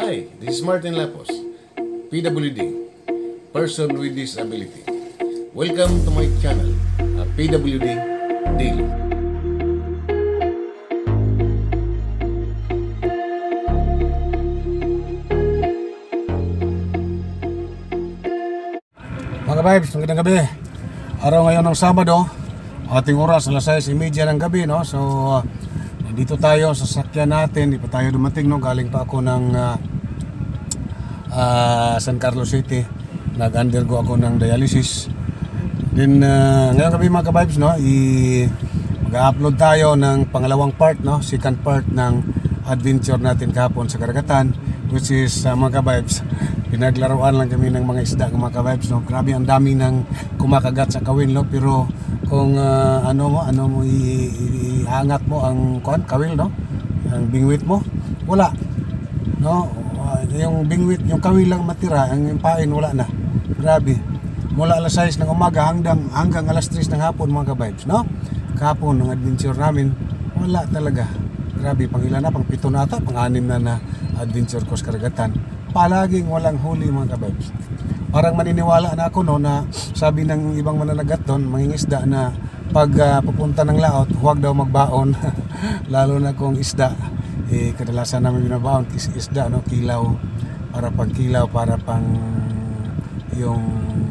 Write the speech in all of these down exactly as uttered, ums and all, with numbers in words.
Hi, this is Martin Lapos, P W D, Person with Disability. Welcome to my channel, uh, P W D Daily. Mga vibes, magandang gabi. Araw ngayon ng Sabado, ating oras alas sais trenta ng gabi, no? So uh, dito tayo sa sasakyan natin, di pa tayo dumating, no? Galing pa ako ng uh, uh, San Carlos City. Nag-undergo ako ng dialysis. Then uh, ngayong gabi mga ka-vibes, no? I mag-upload tayo ng pangalawang part, no? Second part ng adventure natin kahapon sa karagatan, which is uh, mga ka-vibes, pinaglaruan lang kami ng mga isda, mga ka-vibes, no? Grabe, ang dami ng kumakagat sa kawil, no? Pero kung uh, ano mo, ano mo iangat mo ang kuan, kawil, no? Ang bingwit mo, wala, no? Uh, yung bingwit, yung kawil lang matira, ang pain wala na. Grabe. Mula alas sais ng umaga hanggang hanggang alas tres ng hapon, mga ka-vibes, no? Kahapon ng adventure namin, wala talaga. Grabe, pang ilan na, pang pito na ata, pang anim na na adventure ko sa karagatan. Palaging walang huli, mga ka-vibes. Parang maniniwala na ako, no, na sabi ng ibang mananagat doon, mangingisda, na pag uh, pupunta ng laot, huwag daw magbaon. Lalo na kung isda, eh, kadalasan namin binabaon is isda, no, kilaw, para pang kilaw, para pang yung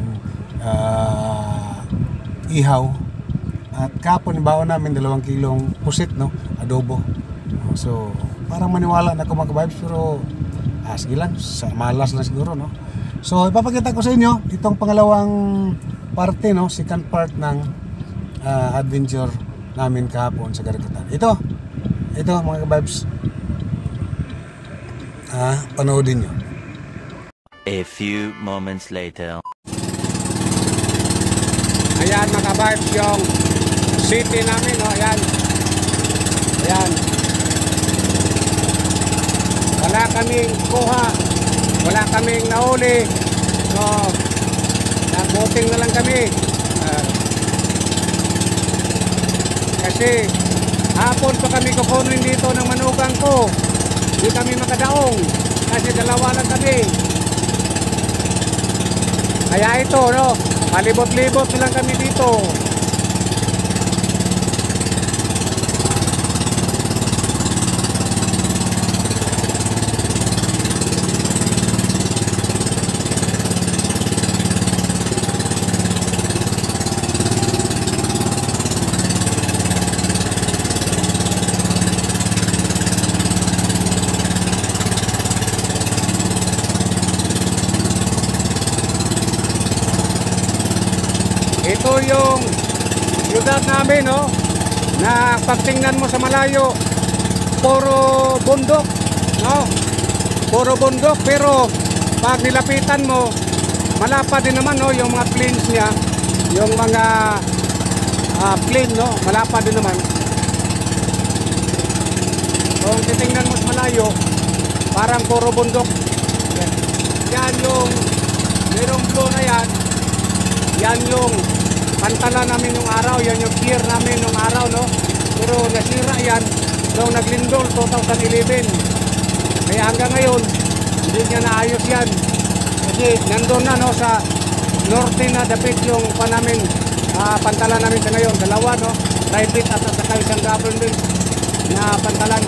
uh, ihaw. At kapon baon namin dalawang kilong pusit, no, adobo. So parang maniwala na ako, mga ka-vibes, pero ah, sige lang, sa malas na siguro, no. So ipapakita ko sa inyo itong pangalawang parte, no, second part ng uh, adventure namin kahapon sa karagatan. Ito, ito mga ka-vibes, ah, panoodin nyo. A few moments later. Ayan mga ka-vibes, yung city namin, no, ayan. Ayan. Wala kaming kuha, wala kaming nauli, so nag-boating na lang kami. Uh, kasi hapon pa kami kukunin dito ng manugang ko, hindi kami makadaong kasi dalawa lang kami. Kaya ito, no, malibot-libot na lang kami dito. Ito yung syudad namin, no, na pagtingnan mo sa malayo, puro bundok, no, puro bundok, pero pag nilapitan mo, malapad din naman, no, yung mga plains niya, yung mga uh, plain, no, malapad din naman. Kung titingnan mo sa malayo, parang puro bundok. Yan yung merong blue na yan, yan yung pantala namin nung araw, yan yung gear namin nung araw, no? Pero nasira yan noong naglindol two thousand eleven. Kaya hanggang ngayon hindi niya naayos yan, kasi nandun na, no, sa norte na dapit yung pa namin, uh, pantala namin sa ngayon, dalawa, no, private at at saka isang government na pantalan.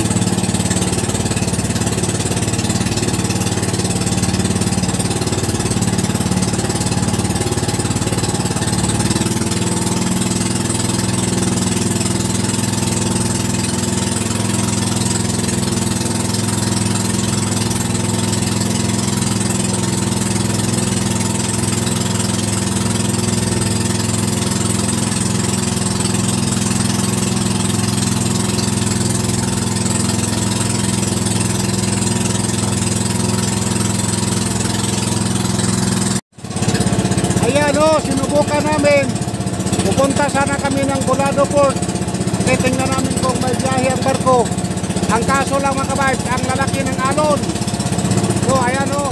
Ano, sinubukan namin, pupunta sana kami ng Colado Port, kasi tingnan namin kung may biyahe ang barko. Ang kaso lang, mga ka-vibes, ang lalaki ng alon. So ayan, o,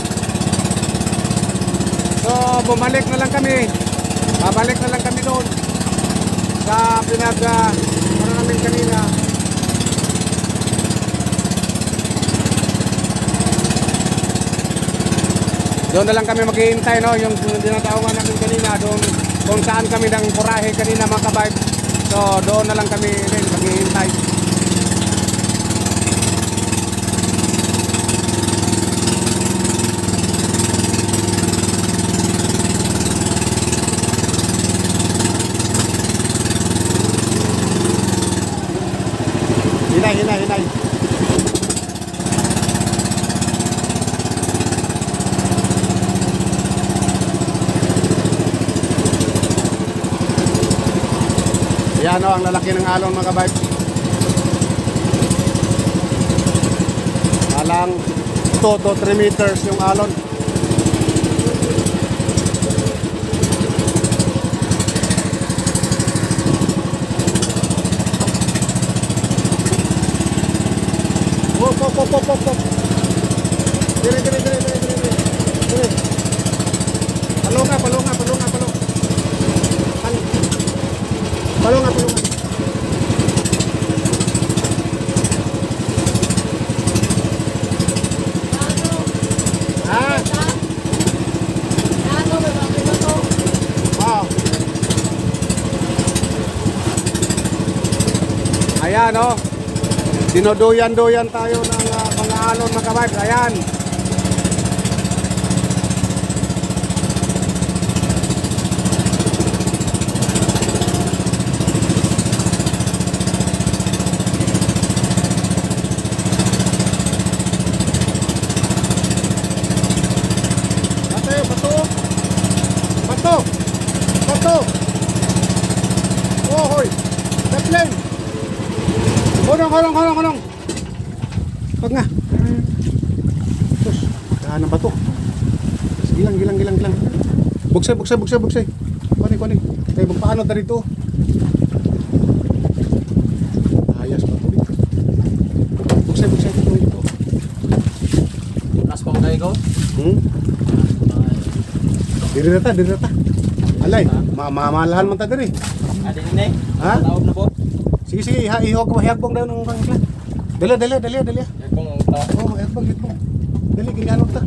so bumalik na lang kami, babalik na lang kami doon sa pinag uh, ano namin kanina. Doon na lang kami maghihintay, no? Yung dinataongan natin kanina, doon kung saan kami nang kurahe kanina mga ka-vibes. So doon na lang kami rin maghihintay. Hinay, hinay, hinay. Yan o, ang lalaki ng alon mga ka-vibes. Alang two to three meters yung alon. Hop, hop, hop, hop, hop, hop. Dire, dire, dire, dire, dire, dire. Dire. Palunga, palunga, palunga, palunga. Palunga, palunga. Ah. Oh. Ayan oh. Dinoduyan-duyan tayo ng uh, mga alon mga ka-vibes. Ayan. Bato! Bato! Oh, hoy! Deadline! Kulong, kulong, kulong, kulong! Pag nga! Sus, dahan ng bato. Gilang, gilang, gilang, gilang. Buksay, buksay, buksay, buksay. Kunin, kunin. Kaya magpaano na rito. Ayos bato dito. Buksay, buksay, dito, dito. Las pang kayo ko? Hmm? Diri na ta, diri na ta. Alay, ma mamalahan man ta diri. Ada ini? Ha? Taob na po? Sige, sige, ha, ihog ko hiagbong daw ng kangkla. Dali, dali, dali, dali. Ya kung taob. Oh, hiagbong, hiagbong. Dali, ginganong ta.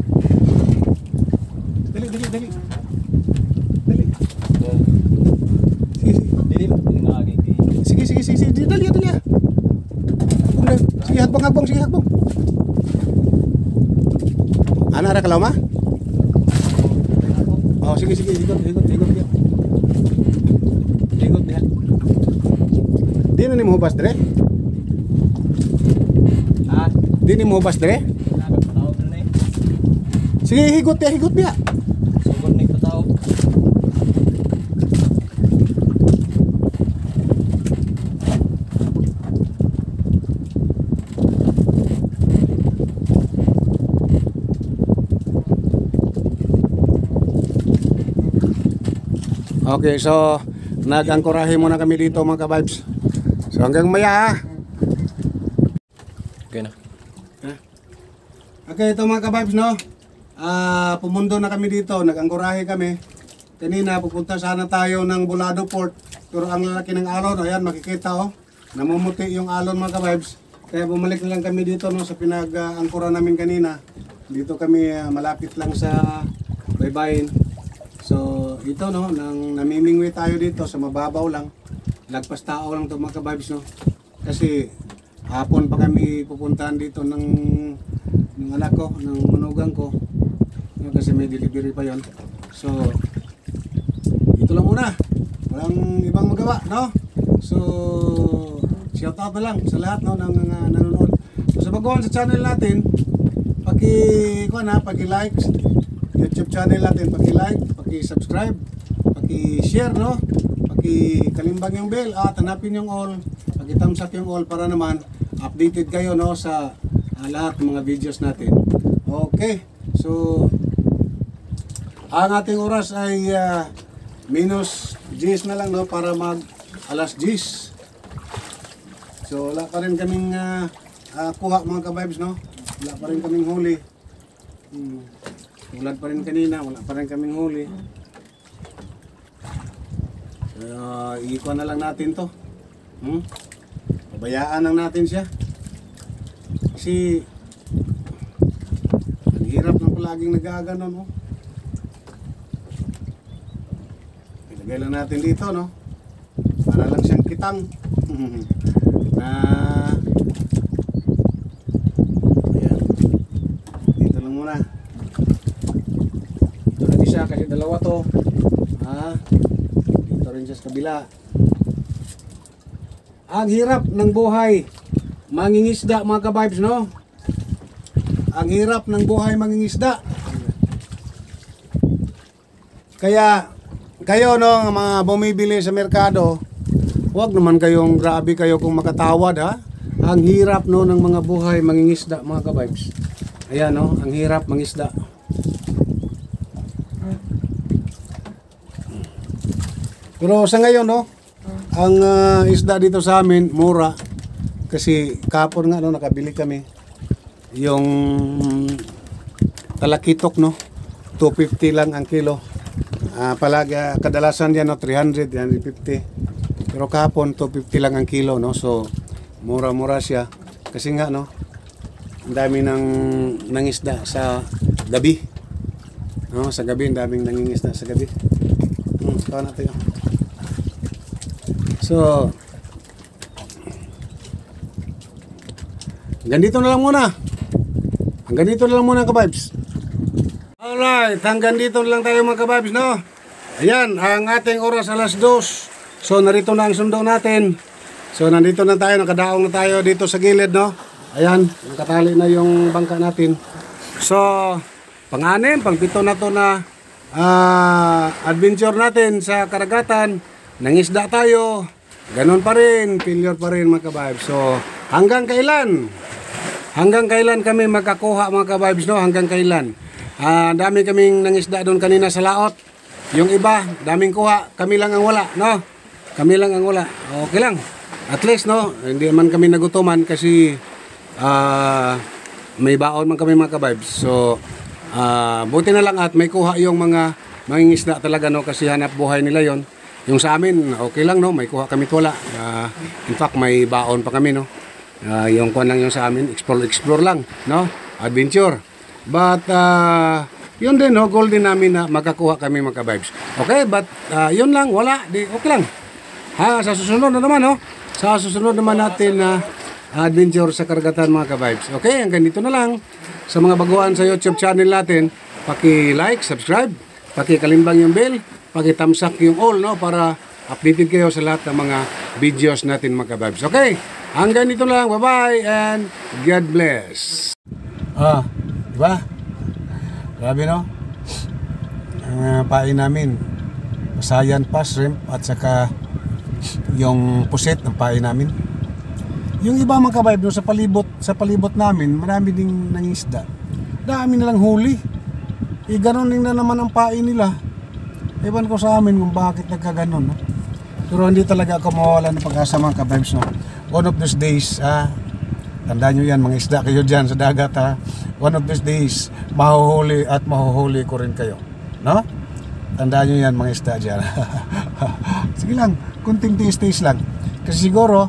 Dali, dali, dali. Dali. Sige, sige. Dilim. Nangagi. Sige, sige, sige, sige. Dali, dali. Hagbong daw. Sige, hagbong, hagbong, sige, hagbong. Ana ra kalaw ma? Oh, sige, sige, ikot, ikot, ikot, ikot. Ikot niya. Di na ni mo hubas dire? Ah, Di ni mo hubas dire? nagap taob na eh. Sige, higot ya, higot ya. Sugod ni taob. Okay, so nag-angkorahe muna kami dito mga ka-vibes. So hanggang maya ha. Okay na. Okay, ito mga ka-vibes no. Ah, pumundo na kami dito, nag-angkorahe kami. Kanina pupunta sana tayo ng Bulado Port. Pero ang lalaki ng alon, ayan makikita oh. Namumuti yung alon mga ka-vibes. Kaya bumalik na lang kami dito no sa pinag-angkora namin kanina. Dito kami uh, malapit lang sa Baybayin. So ito no, nang namimingwi tayo dito sa mababaw lang. Lagpas tao lang to mga ka-vibes no. Kasi hapon pa kami pupuntahan dito ng ng anak ko, ng manugang ko. Yun, kasi may delivery pa yon. So ito lang muna. Walang ibang magawa, no? So shout out na lang sa lahat no ng mga nanonood. So sa baguhan sa channel natin, paki kuan ha, paki-like YouTube channel natin, paki-like, paki-subscribe, paki-share no, paki-kalimbang yung bell at hanapin yung all, paki-thumbs up yung all para naman updated kayo no sa uh, lahat ng mga videos natin. Okay. So ang ating oras ay uh, minus diyes na lang no para mag alas diyes. So wala pa rin kaming uh, uh, kuha mga ka-vibes no. Wala pa rin kaming huli. Hmm. Ulad pa rin kanina, wala pa rin kaming huli. So, uh, iikuha na lang natin to. Hmm? Pabayaan lang natin siya. Kasi ang Hirap ng palaging nagaganon, no? Ilagay lang natin dito, no? Para lang siyang kitang. na ayan. Dito lang muna. Dito lang siya kasi dalawa to. Ha? Dito rin siya sa kabila. Ang hirap ng buhay mangingisda, mga ka-vibes, no? Ang hirap ng buhay mangingisda. Kaya kayo, no, mga bumibili sa merkado, huwag naman kayong grabe kayo kung makatawad, ha. Ang hirap, no, ng mga buhay mangingisda, mga ka-vibes. Ayan, no, ang hirap mangisda. Pero sa ngayon, no, ang uh, isda dito sa amin mura kasi kapon nga, no, nakabili kami yung talakitok, no, two fifty lang ang kilo. Uh, palagi uh, kadalasan yan, no, three hundred, three fifty. Pero kahapon two fifty lang ang kilo, no. So mura-mura siya kasi nga, no, ang dami ng nangisda sa gabi. No, sa gabi ang daming nangingisda sa gabi. Hmm, kawan natin. So, hanggang dito na lang muna. Hanggang dito na lang muna, ka-vibes. Alright, hanggang dito na lang tayo, mga ka-vibes, no? Ayan, ang ating oras alas dos. So, narito na ang sundo natin. So, nandito na tayo, nakadaong na tayo dito sa gilid, no? Ayan, nakatali na yung bangka natin. So, pang-anim, pang-pito na to na uh, adventure natin sa karagatan. Nangisda tayo, ganon pa rin, failure pa rin, mga ka-vibes. So, hanggang kailan? Hanggang kailan kami makakuha, mga ka-vibes, no? Hanggang kailan? Ah, dami kaming nangisda doon kanina sa laot. Yung iba, daming kuha, kami lang ang wala, no? Kami lang ang wala. Okay lang. At least, no, hindi man kami nagutuman kasi ah, may baon man kami, mga ka-vibes. So, ah, buti na lang at may kuha yung mga mangingisda talaga, no? Kasi hanap buhay nila yon. Yung sa amin, okay lang, no? May kuha kami wala. Uh, in fact, may baon pa kami, no? Uh, yung kuha lang yung sa amin, explore, explore lang, no? Adventure. But, uh, yun din, no? Goal din namin na magkakuha kami, mga ka-vibes. Okay, but uh, yun lang, wala. Di, okay lang. Ha, sa susunod na naman, no? Sa susunod naman natin na uh, adventure sa karagatan, mga ka-vibes. Okay, hanggang dito na lang. Sa mga baguhan sa YouTube channel natin, paki-like, subscribe, paki-kalimbang yung bell, paki-thumbs up yung all, no, para updated kayo sa lahat ng mga videos natin, mga ka-vibes. Okay, hanggang dito lang. Bye-bye and God bless. Ah, diba? Grabe, no? Ang uh, pain namin, masayan pa, shrimp, at saka yung puset ng pain namin. Yung iba, mga ka-vibes, no, sa palibot, sa palibot namin, marami ding nangisda. Dami nilang huli. E, ganun din na naman ang pain nila. Ewan ko sa amin kung bakit nagkaganon, no? Pero hindi talaga ako mawala ng pag-asa, mga ka-vibes, no? One of these days, ah, tandaan nyo yan, mga isda kayo dyan sa dagat, ha? One of these days, mahuhuli at mahuhuli ko rin kayo, no? Tandaan nyo yan, mga isda dyan. Sige lang, kunting tiis-tiis lang. Kasi siguro,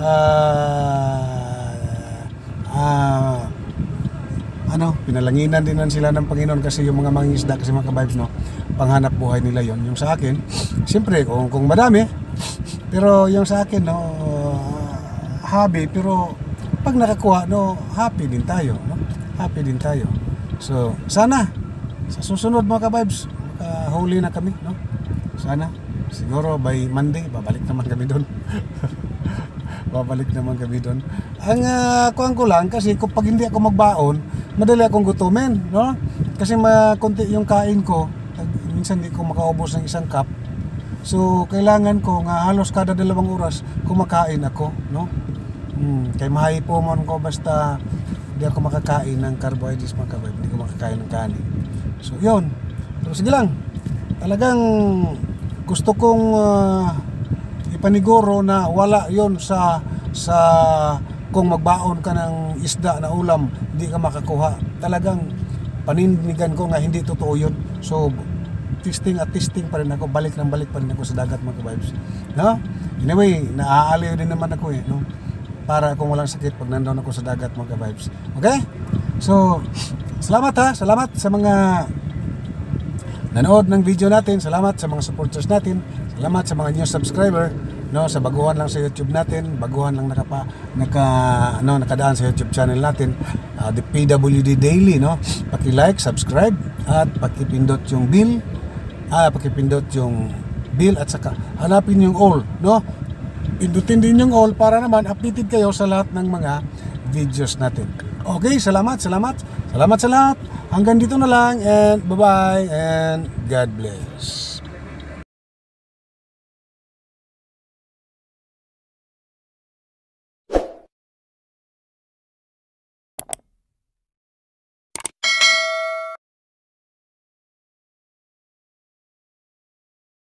ah, ah, ano, pinalanginan din lang sila ng Panginoon kasi yung mga mangingisda, kasi mga ka-vibes, no, panghanap buhay nila yon. Yung sa akin, siyempre kung, kung madami, pero yung sa akin, no, hobby, pero pag nakakuha, no, happy din tayo, no? Happy din tayo. So, sana sa susunod, mga ka-vibes, makahuli na kami, no? Sana siguro by Monday babalik naman kami doon. Babalik naman kami doon. Ang uh, kuhaan ko lang kasi kung pag hindi ako magbaon, madali akong gutumin, no? Kasi makunti yung kain ko, minsan hindi ko makaubos ng isang cup. So kailangan ko nga halos kada dalawang oras kumakain ako, no? Hmm, kay mahipomon ko basta hindi ako makakain ng carbohydrates, mga ka-vibes, hindi ko makakain ng kanin. So yun. Pero sige lang. Talagang gusto kong uh, ipaniguro na wala yon sa sa kung magbaon ka ng isda na ulam, hindi ka makakuha. Talagang panindigan ko nga hindi totoo yun. So testing at testing pa rin ako, balik ng balik pa rin ako sa dagat, mga ka-vibes, no? Anyway, naaaliw din naman ako, eh, no? Para kung walang sakit pag nandoon ako sa dagat, mga ka-vibes. Okay? So, salamat ha, salamat sa mga nanood ng video natin, salamat sa mga supporters natin, salamat sa mga new subscriber, no, sa baguhan lang sa YouTube natin, baguhan lang nakapa naka ano nakadaan sa YouTube channel natin, uh, the P W D Daily, no. Paki-like, subscribe at paki-pindot yung bell, ah paki-pindot yung bell at saka hanapin yung all, no. Pindutin din yung all para naman updated kayo sa lahat ng mga videos natin. Okay, salamat, salamat. Salamat sa lahat. Hanggang dito na lang and bye-bye and God bless.